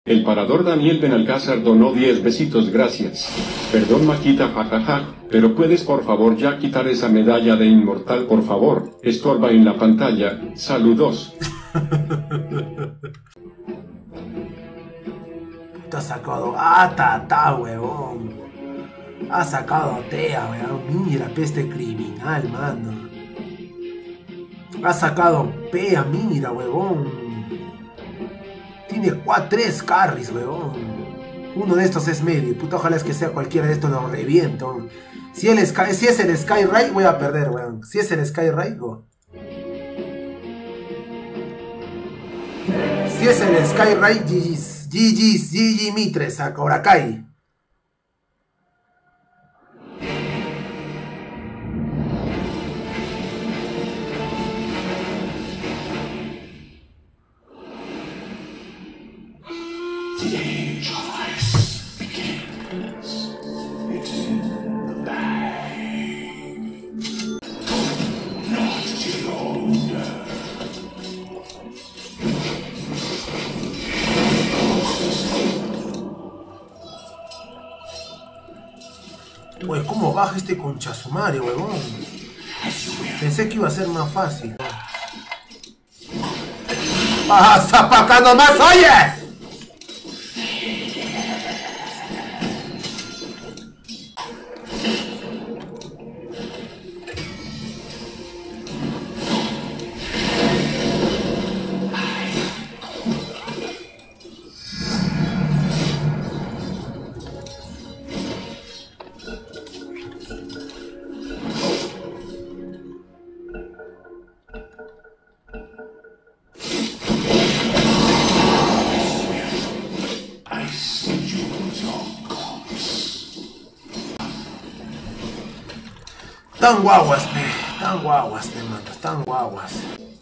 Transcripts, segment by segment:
El parador Daniel Benalcázar donó 10 besitos, gracias. Perdón Maquita, jajaja, pero puedes por favor ya quitar esa medalla de inmortal, por favor, estorba en la pantalla, saludos. Te ha sacado, huevón. Ha sacado a Tea, weón. Mira, peste criminal, mano. Ha sacado Pea, mira, huevón. Tiene 3 carries, weón. Uno de estos es medio. Puta, ojalá es que sea cualquiera de estos, lo reviento. Si es el Skyray, voy a perder, weón. Si es el Skyray, go. Si es el Skyray, GG Mitres, a Korakai. Uy, ¿cómo baja este conchasumario, huevón? Pensé que iba a ser más fácil. ¡Ah, zapaca nomás, oye! Tan guaguas, mano, tan guaguas.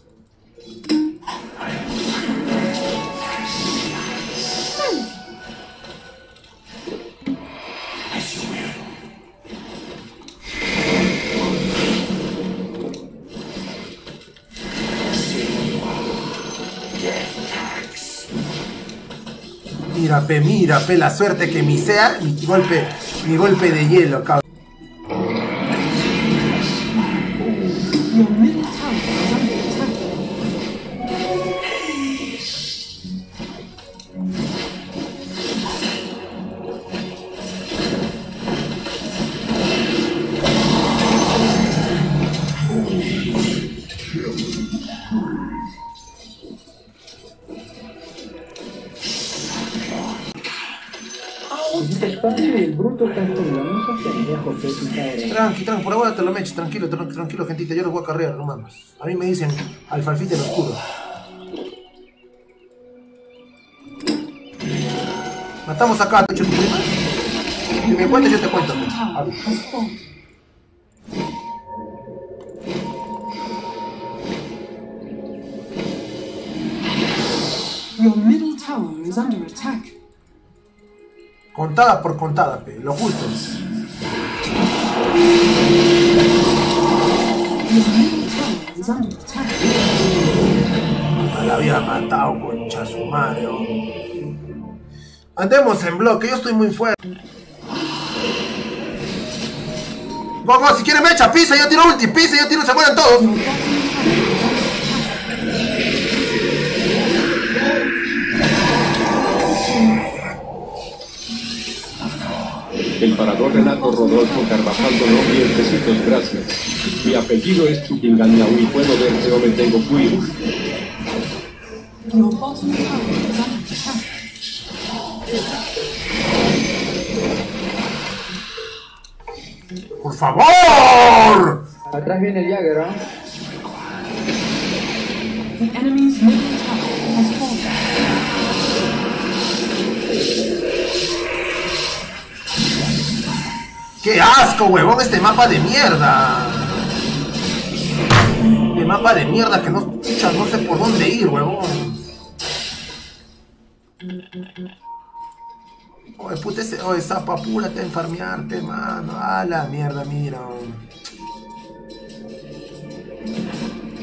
Mira, la suerte que misea mi golpe de hielo, cabrón. Tranqui, por ahora te lo meches, tranquilo, gentita, yo los voy a carrear, no mames. A mí me dicen alfalfite en oscuro. Matamos acá, te echo tu prima. Si me cuentes, yo te cuento. Your middle tower is under attack. Contada por contada, lo justo. La había matado, concha su madre. Andemos en bloque, yo estoy muy fuerte. Go, si quiere mecha, pisa, yo tiro ulti, pisa, yo tiro, se mueren todos. El parador Renato Rodolfo Carvajal donó 10 besitos, gracias. Mi apellido es Chupingañao y puedo verte o me tengo cuido. ¡Por favor! Atrás viene el Jagger, ¿no? The enemy's middle tower has fallen. ¡Qué asco, huevón! Este mapa de mierda. Este mapa de mierda que no sé por dónde ir, huevón. Oye, puta, zapa, apúrate a enfarmearte, mano. A la mierda, mira.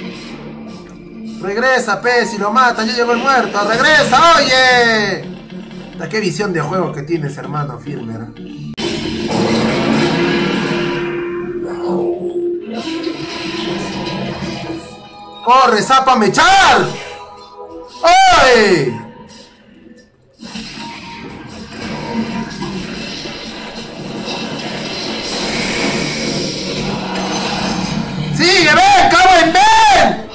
Regresa, pe, si lo matan, ya llegó el muerto. ¡Regresa, oye! Qué visión de juego que tienes, hermano Firmer. ¡Corre, zapa, mechar! ¡Ay! ¡Sigue, ven! ¡Cabrón, ven!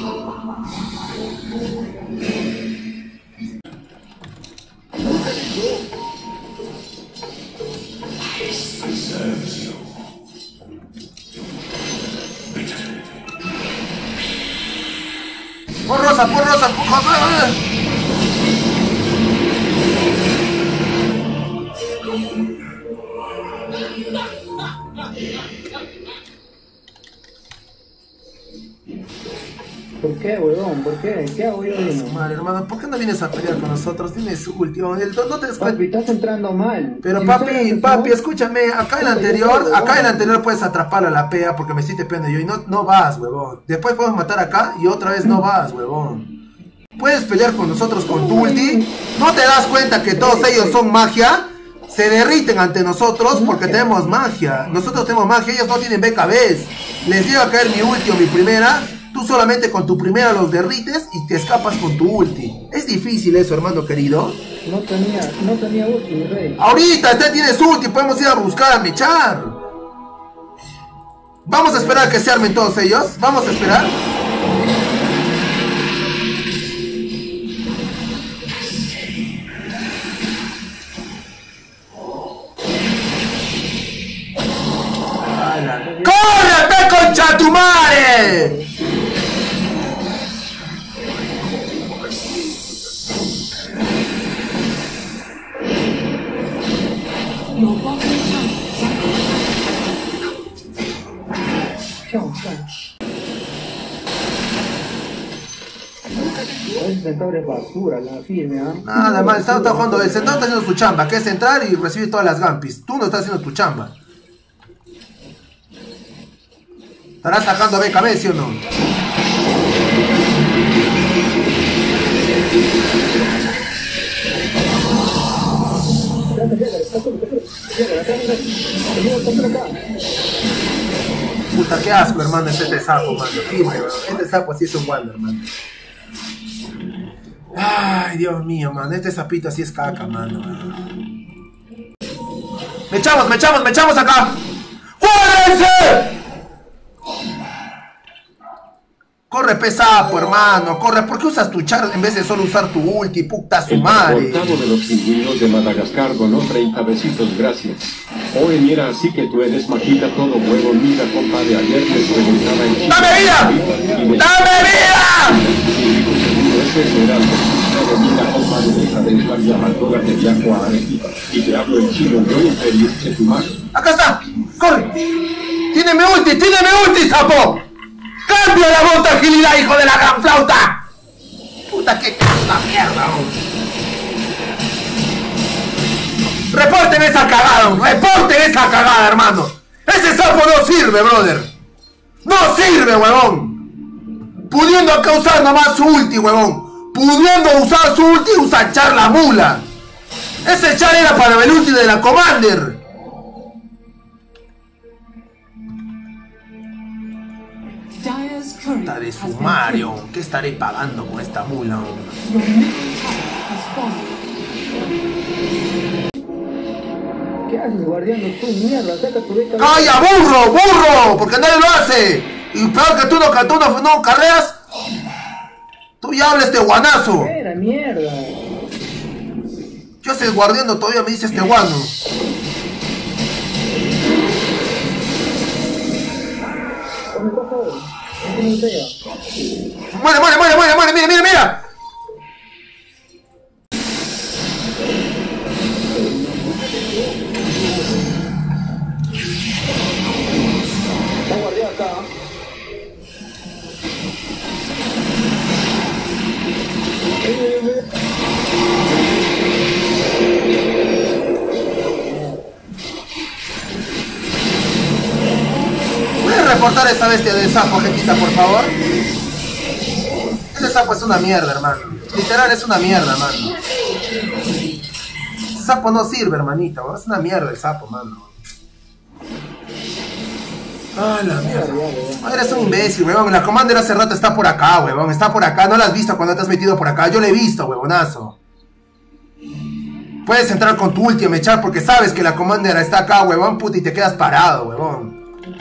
Por rosa, por rosa, por rosa. ¿Por qué, huevón? ¿Por qué? ¿Qué hago yo mismo? Madre, hermano, ¿por qué no vienes a pelear con nosotros? Dime su último. No te des cuenta. Papi, estás entrando mal. Pero Si papi, escúchame, acá en el anterior puedes atrapar a la pea porque me estoy tepeando yo y no vas, huevón. Después podemos matar acá y otra vez no vas, huevón. Puedes pelear con nosotros con tu ulti. ¿No te das cuenta que todos ellos son magia? Se derriten ante nosotros porque tenemos magia. Nosotros tenemos magia, ellos no tienen BKBs. Les llega a caer mi ulti o mi primera. Tú solamente con tu primera los derrites y te escapas con tu ulti. Es difícil eso, hermano querido. No tenía ulti, mi rey. Ahorita usted tiene su ulti, podemos ir a buscar a mechar. Vamos a esperar a que se armen todos ellos. Vamos a esperar. ¡Córrete, concha tu madre! Your bottom tower Chao, chao. Ese centauro es basura, la firme, ¿ah? Nada más, está jugando. El Centauro está haciendo su chamba, que es entrar y recibir todas las gampis. Tú no estás haciendo tu chamba. ¿Estarás sacando a BKB, sí o no? Puta, qué asco, hermano, es este sapo, mano. Este sapo así es un Wander, mano. Ay, Dios mío, mano. Este sapito así es caca, mano. ¡Me echamos acá! ¡Cuádrense! Corre, pesapo, hermano, corre. ¿Por qué usas tu char en vez de solo usar tu ulti? Puta su madre. El portavo de los pingüinos de Madagascar donó 30 besitos, gracias. Oye, mira, así que tú eres Majita todo huevo. Mira, compadre, ayer les preguntaba en Chile. ¡Dame vida! ¡Dame vida! Ese es Geraldo. Pero mira, compadre, deja de estar llamando la que viajo a Arequipa. Y te hablo en chino, yo impedirte tu madre. ¡Acá está! ¡Corre! ¡Tiene mi ulti, sapo! ¡Cambia la voz, agilidad, hijo de la gran flauta! ¡Puta, que la mierda! ¡Reporten esa cagada, hermano! ¡Ese sapo no sirve, brother! ¡No sirve, huevón! Pudiendo causar nomás su ulti, huevón. Pudiendo usar su ulti, usa char la mula. Ese char era para el ulti de la Commander. Dire's courier Puta de has been sumario. killed. ¿Qué estaré pagando con esta mula? Your middle tower has fallen. ¿Qué haces, guardiano? Tú, mierda, saca tu beca. ¡Calla, burro! Porque nadie lo hace. Y peor que tú no carreras. Tú ya hablas este guanazo. Era mierda. Yo soy guardiano, todavía me dice este guano. ¿Qué me pasa hoy? No tiene idea. Muere, mira. Está guardiado acá. ¿Puedes reportar esa bestia del sapo, Jetita, por favor? Ese sapo es una mierda, hermano. Literal, es una mierda, hermano. Ese sapo no sirve, hermanito, weón. Es una mierda el sapo, mano. Ah, la mierda. Eres un imbécil, weón. La Commander hace rato está por acá, weón. Está por acá. ¿No la has visto cuando te has metido por acá? Yo la he visto, weonazo. Puedes entrar con tu ulti a mechar porque sabes que la Commander está acá, weón, puta, y te quedas parado, weón.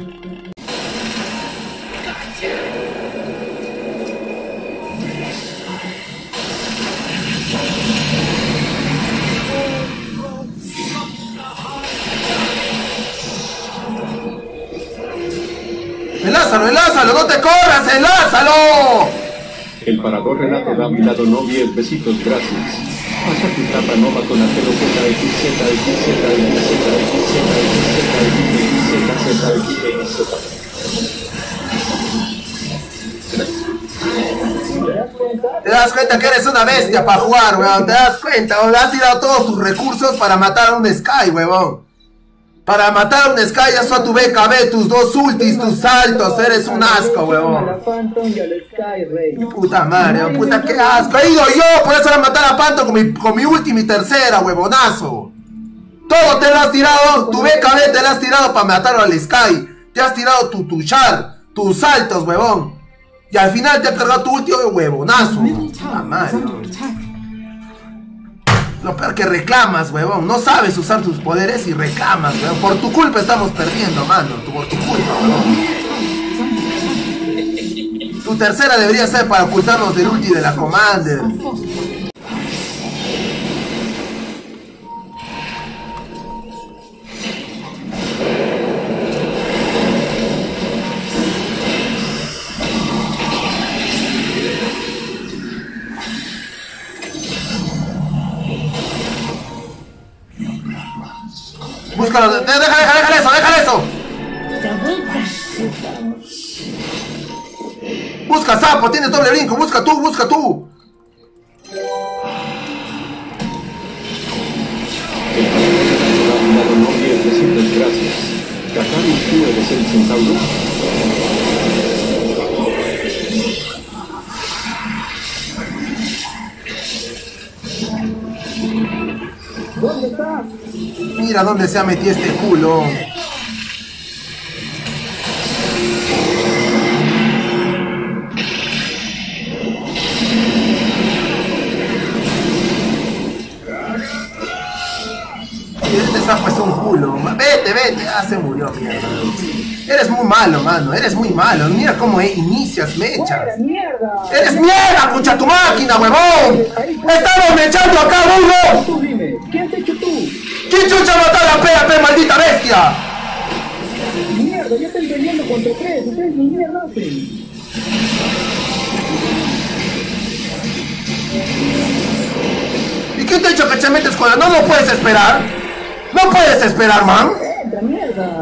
¡Enlázalo, enlázalo! ¡No te corras! ¡Enlázalo! El parador Renato Dávila donó 10 besitos, gracias. Pasa tu tapa nova con Atelo Te das cuenta que eres una bestia para jugar, weón. Te das cuenta, weón. Has tirado todos tus recursos para matar a un Sky, weón. Para matar a un Sky, ya a tu BKB, tus dos ultis, tus saltos. Eres un asco, weón. Puta madre, weón. Puta, qué asco. He ido yo, por eso era matar a Phantom con mi ulti y mi tercera, huevonazo. Todo te lo has tirado, tu BKB te lo has tirado para matar al Sky. Te has tirado tu char, tus saltos, huevón. Y al final te ha cargado tu ulti, huevonazo. Puta madre, weón. Lo peor que reclamas, huevón. No sabes usar tus poderes y reclamas, huevón. Por tu culpa estamos perdiendo, mano. Por tu culpa, huevón. Tu tercera debería ser para ocultarnos del ulti de la Commander. Búscalo, déjale eso. Busca, sapo, tienes doble brinco, busca tú. no 10 besitos, gracias. Kakari, tú eres el centauro. ¿Dónde está? Mira dónde se ha metido este culo. Este sapo es un culo. Vete. Ah, se murió, mierda. Eres muy malo, mano. Eres muy malo. Mira cómo inicias mechas. ¡Eres mierda, concha tu máquina, huevón! ¡Estamos mechando acá, burro! Tú dime, ¿qué has hecho tú? ¿Quién chucha mató a la PAP, maldita bestia? Mierda, yo estoy peleando contra tres. Ustedes ni mierda hacen. ¿Y quién te ha dicho que te metes con la? ¿No lo puedes esperar? ¿No puedes esperar, man? Entra, mierda.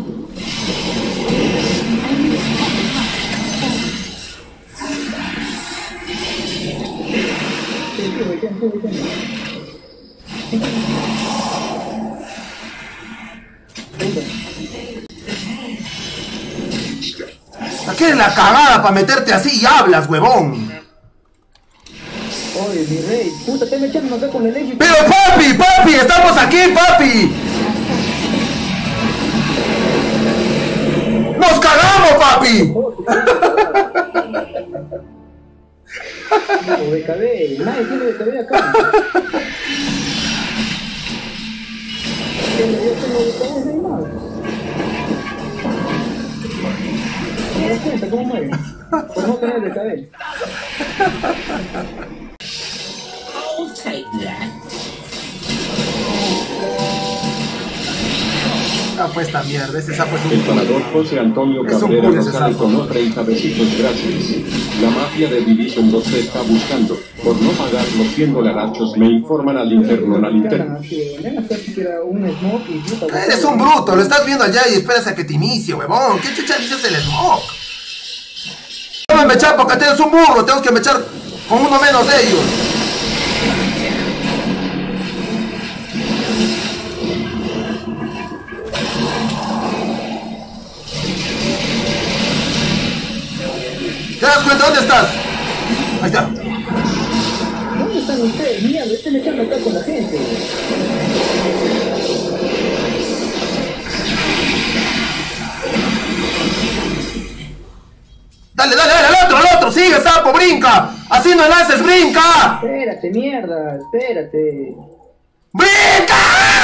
Aquí es la cagada para meterte así y hablas, huevón. Oye, mi rey, puta, te me echando acá con el eje. Pero papi, estamos aquí, papi. ¡Nos cagamos, papi! No, BKB, nadie tiene BKB acá. Yo tengo BKB, no hay más. ¿Te das cuenta cómo muere? Por no tener BKB. I'll take that. Ah, pues esta mierda, ese sapo es El un... parador José Antonio Es un Cabrera culo ese Rosales sapo. donó 30 besitos, gracias. La mafia de Division 2 se está buscando. Por no pagar los 100 dolarachos me informan al interno, Eres un bruto, lo estás viendo allá y esperas a que te inicie, huevón. ¿Qué chucha dices el smoke? No me mechar porque tienes un burro, tenemos que mechar con uno menos de ellos. ¿Te das cuenta? ¿Dónde estás? Ahí está. ¿Dónde están ustedes? Mierda, están echando acá con la gente. brinca! ¡Así no lo haces, brinca! Espérate, mierda, espérate. ¡Brinca!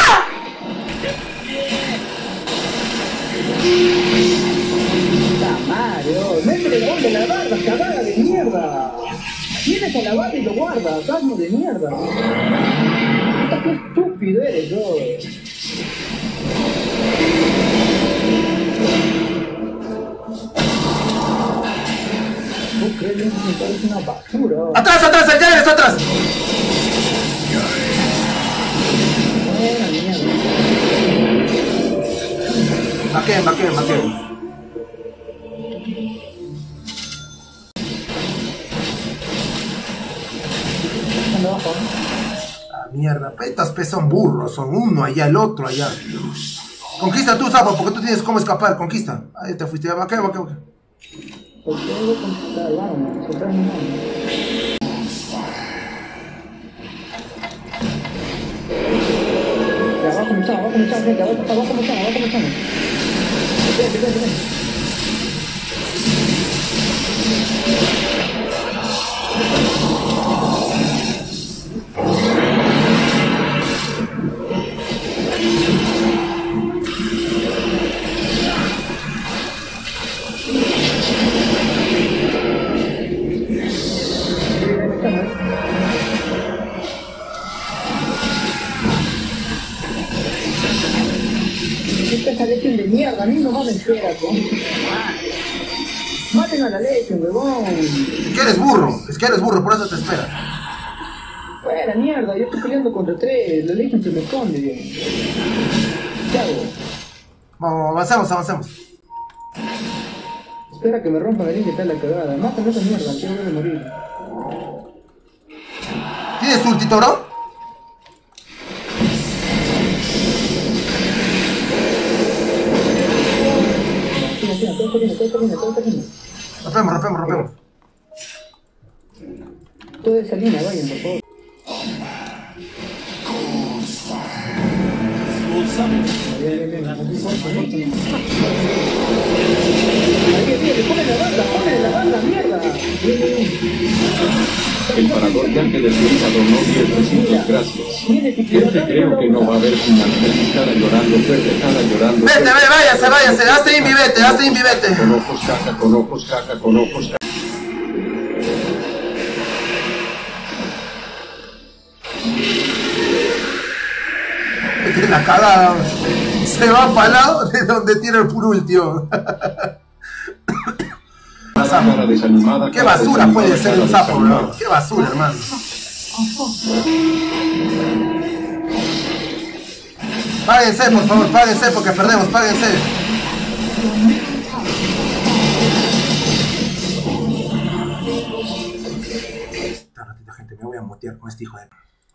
¡Puta madre! ¡Métele el gol de la barba, cagada de mierda! Tienes a la barba y lo guardas, asno de mierda. Puta, qué estúpido eres, yo. ¿Tú crees que me parece una basura? ¡Atrás, atrás! ¡El Jagger está atrás! Buena mierda. Baquen, baquen, baquen. ¿Dónde abajo? Ah, mierda, estos pes son burros, son uno allá, el otro allá. Conquista tú, Sapo, porque tú tienes cómo escapar, conquista. Ahí te fuiste, baquen, baquen, baquen. Porque debo conquistar, vamos, se trae mi mano. Ya, abajo me echan, gente, abajo me echan. Ven. Esta leche de mierda, a mí no me espera, maten a la leche, huevón. Es que eres burro, por eso te espera. Fuera, mierda, yo estoy peleando contra 3, la leche se me esconde, ¿qué hago? Vamos, avancemos. Espera que me rompa la línea y tal la cagada. Mátame esa mierda, quiero ver de morir. ¿Tienes ultito, bro? Todo termina. Rompemos. Toda esa línea, vayan, por favor. Bien. Ponle la banda, mierda. El parador Yaque de Suiza donó 10 besitos, gracias. Gente, creo que no va a haber final. Dejada llorando, dejada llorando. Vete, váyase, hazte invivete. Con ojos caca. Tiene la cagada. Se va para el lado de donde tiene el purul, tío. Cara desanimada, Qué basura puede ser un sapo, bro. Qué basura, hermano. Páguense, por favor, páguense porque perdemos, páguense. Esta ratita, gente, me voy a motear con este hijo de...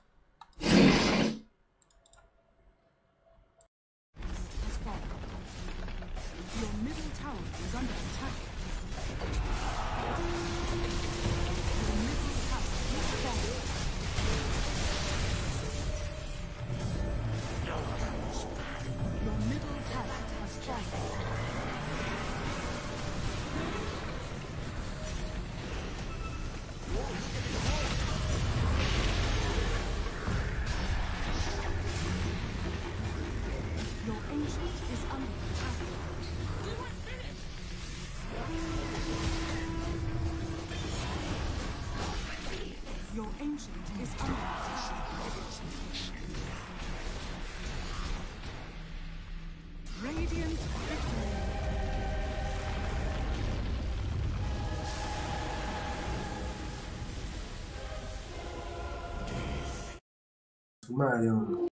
Your ancient is under Radiant victory. Mario.